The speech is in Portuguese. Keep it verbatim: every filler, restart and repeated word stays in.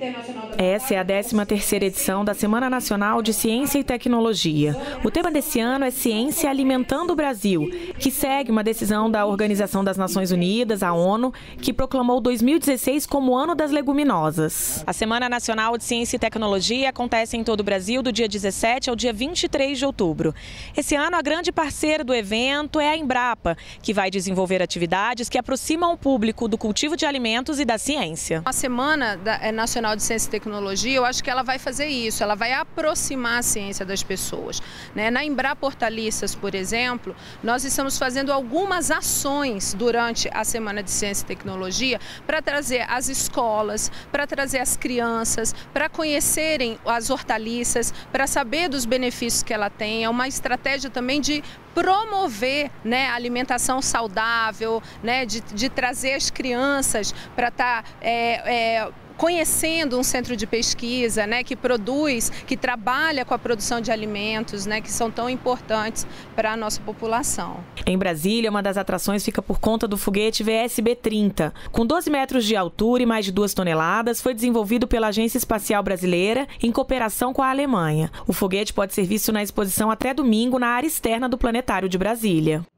Essa é a décima terceira edição da Semana Nacional de Ciência e Tecnologia. O tema desse ano é Ciência Alimentando o Brasil, que segue uma decisão da Organização das Nações Unidas, a ONU, que proclamou dois mil e dezesseis como Ano das Leguminosas. A Semana Nacional de Ciência e Tecnologia acontece em todo o Brasil do dia dezessete ao dia vinte e três de outubro. Esse ano, a grande parceira do evento é a Embrapa, que vai desenvolver atividades que aproximam o público do cultivo de alimentos e da ciência. A Semana Nacional de Ciência e Tecnologia, eu acho que ela vai fazer isso, ela vai aproximar a ciência das pessoas, né? Na Embrapa Hortaliças, por exemplo, nós estamos fazendo algumas ações durante a Semana de Ciência e Tecnologia para trazer as escolas, para trazer as crianças, para conhecerem as hortaliças, para saber dos benefícios que ela tem. É uma estratégia também de promover, né, a alimentação saudável, né, de, de trazer as crianças para estar é, é, conhecendo um centro de pesquisa, né, que produz, que trabalha com a produção de alimentos, né, que são tão importantes para a nossa população. Em Brasília, uma das atrações fica por conta do foguete V S B trinta. Com doze metros de altura e mais de duas toneladas, foi desenvolvido pela Agência Espacial Brasileira em cooperação com a Alemanha. O foguete pode ser visto na exposição até domingo na área externa do Planetário de Brasília.